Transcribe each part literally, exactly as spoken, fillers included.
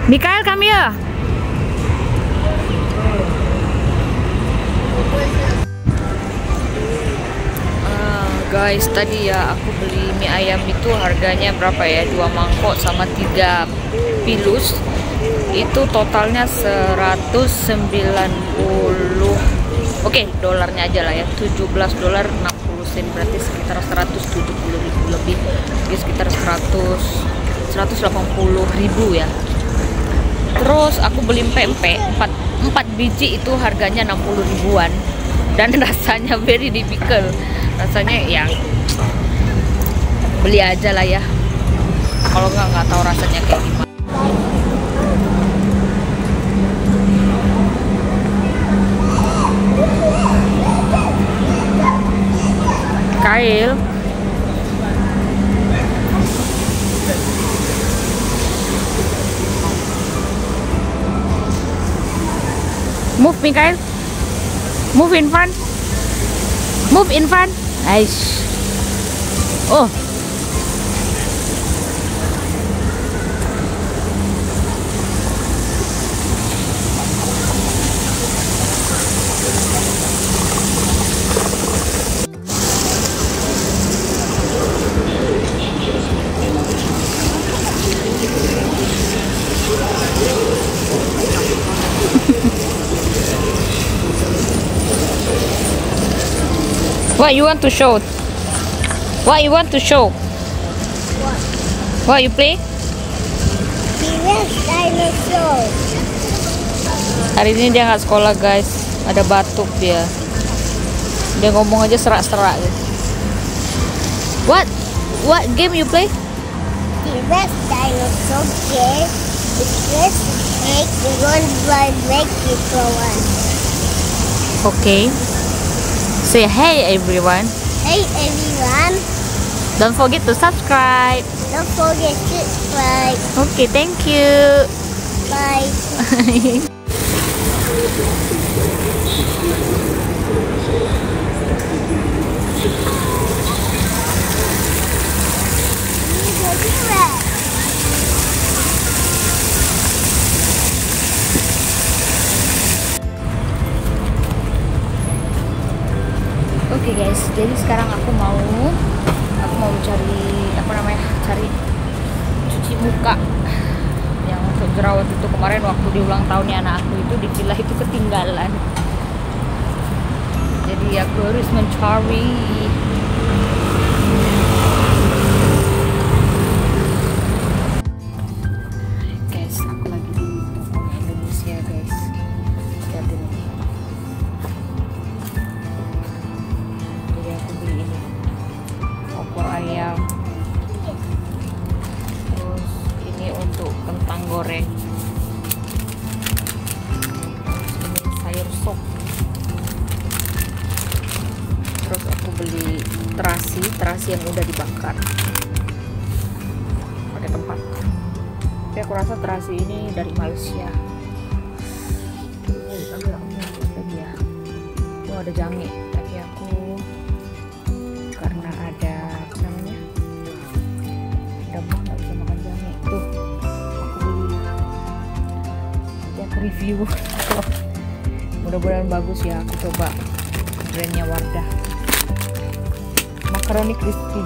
Mikael, come here. Uh, guys, tadi ya aku beli mie ayam itu harganya berapa ya? Dua mangkok sama tiga pilus. Itu totalnya seratus sembilan puluh. Oke, okay, dolarnya aja lah ya. tujuh belas dolar enam puluh sen, berarti sekitar seratus tujuh puluh ribu lebih. Jadi sekitar seratus seratus delapan puluh ribu ya. Terus aku beli pempek empat, empat biji itu harganya enam puluh ribuan. Dan rasanya very difficult. Rasanya ya beli aja lah ya. Kalau nggak nggak tahu rasanya kayak gimana. Kyle, move, Mikael. Move in front. Move in front. Nice. Oh. What you want to show? What you want to show? What? What you play? T-Rex dinosaur. Hari ini dia nggak sekolah guys, ada batuk dia. Dia ngomong aja serak-serak. What? What game you play? T-Rex dinosaur game. The first egg the one by break the one. Okay. Say hey everyone. Hey everyone. Don't forget to subscribe. Don't forget to subscribe. Okay, thank you. Bye. Oke okay guys, jadi sekarang aku mau aku mau cari apa namanya cari cuci muka yang untuk jerawat itu. Kemarin waktu di ulang tahunnya anak aku itu di villa itu ketinggalan, jadi aku harus mencari. Guys, aku lagi di toko Indonesia guys. Lihat ini. Ayam, terus ini untuk kentang goreng, terus ini sayur sop, terus aku beli terasi terasi yang udah dibakar pakai tempat. Tapi aku rasa terasi ini dari Malaysia. Ya, itu ada jange, tapi aku karena ada review. Mudah-mudahan bagus ya. Aku coba brandnya Wardah, makaroni crispy.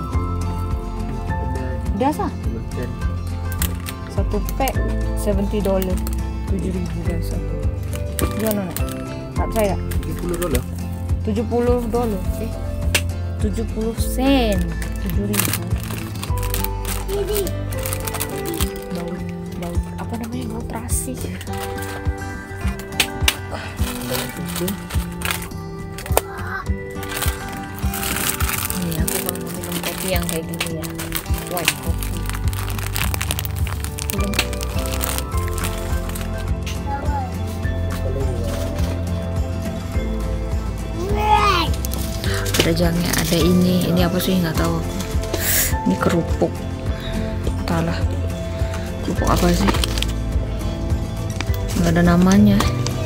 Biasa satu pack tujuh puluh dolar, tujuh ribu guys satu. Gimana nak? Tak percaya? tujuh puluh dolar. tujuh puluh dolar. Eh, tujuh puluh sen, tujuh ribu. Ini bau bau apa namanya, bau terasi. Nih aku mau minum kopi yang kayak gini ya, white coffee. Belum. Ada jange, ada ini, ini apa sih nggak tahu. Ini kerupuk, entahlah kerupuk apa sih, nggak ada namanya.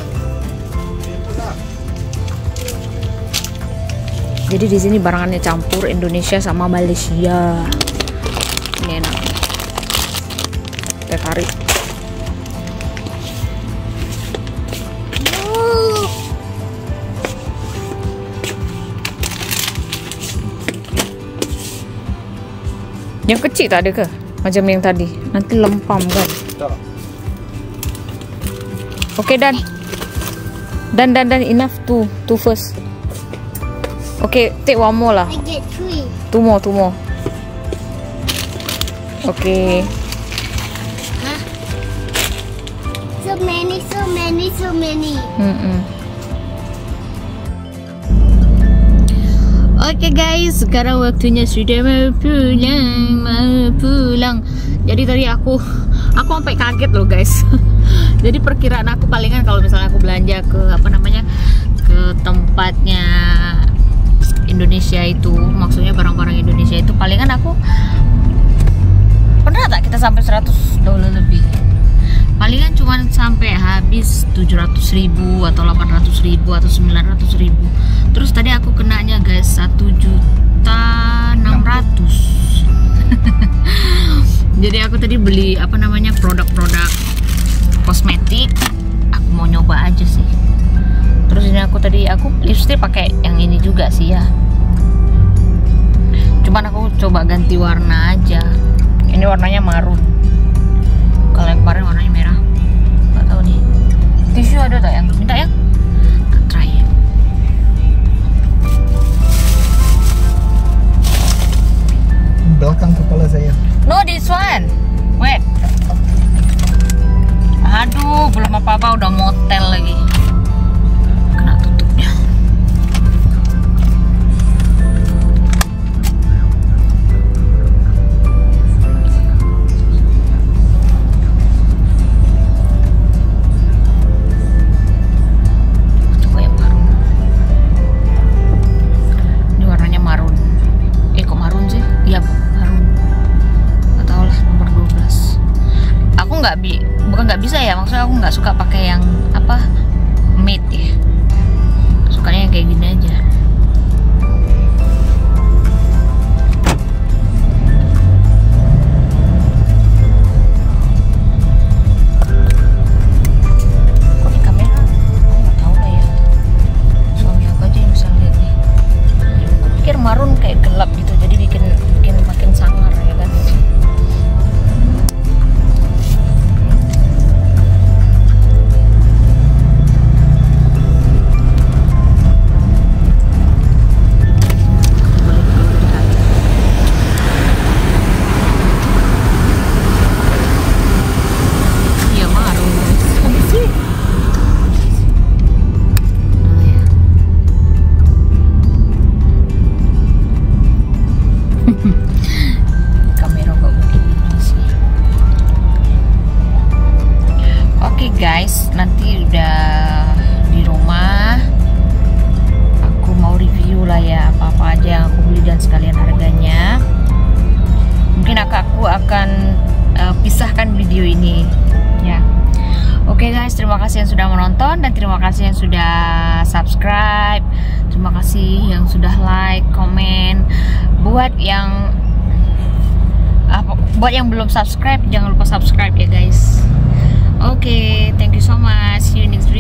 Jadi di sini barangannya campur Indonesia sama Malaysia. Ini enak. Teh tarik. Yang kecil tak ada ke? Macam yang tadi. Nanti lempam kan. Oke, dan dan dan dan enough two two first. Oke, take one more lah. I get three. Two more, two more. Oke. Huh? So many, so many, so many. Mm-mm. Oke guys, sekarang waktunya sudah mau pulang, mau pulang. Jadi tadi aku, aku sampai kaget loh guys. Jadi perkiraan aku palingan kalau misalnya aku belanja ke apa namanya, ke tempatnya Indonesia itu, maksudnya barang-barang Indonesia itu, palingan aku pernah tak kita sampai seratus dolar lebih. Palingan cuma sampai habis tujuh ratus ribu atau delapan ratus ribu atau sembilan ratus ribu. Terus tadi aku kenanya guys satu juta enam ratus. Jadi aku tadi beli apa namanya produk-produk kosmetik. Aku mau nyoba aja sih. Terus ini aku tadi aku lipstick pakai yang ini juga sih ya. Cuman aku coba ganti warna aja. Ini warnanya marun. Kalau yang kemarin warnanya merah. Nggak tahu nih. Tisu ada tak yang minta ya? Kita try. Belakang kepala saya. No, this one. Wait. Aduh, belum apa-apa udah motel lagi. Kena tutupnya. Coba yang marun. Ini warnanya marun. Eh, kok marun sih? Iya, marun. Gak tau lah, nomor dua belas. Aku nggak bi bukan nggak bisa ya, maksudnya aku nggak suka pakai yang apa matte ya, sukanya yang kayak gini aja. Kok di kamera aku nggak tahu lah ya, suami aku aja yang bisa lihat nih. Aku pikir marun kayak gelap gitu, jadi bikin bikin makin sangar ya kan. Kamera kok begini sih. Oke guys, nanti udah di rumah. Aku mau review lah ya apa-apa aja yang aku beli dan sekalian harganya. Mungkin aku akan uh, pisahkan video ini ya. Oke guys, terima kasih yang sudah menonton dan terima kasih yang sudah subscribe. Terima kasih yang sudah like, komen. Buat yang apa, buat yang belum subscribe, jangan lupa subscribe ya guys. Oke, okay, thank you so much. See you next video.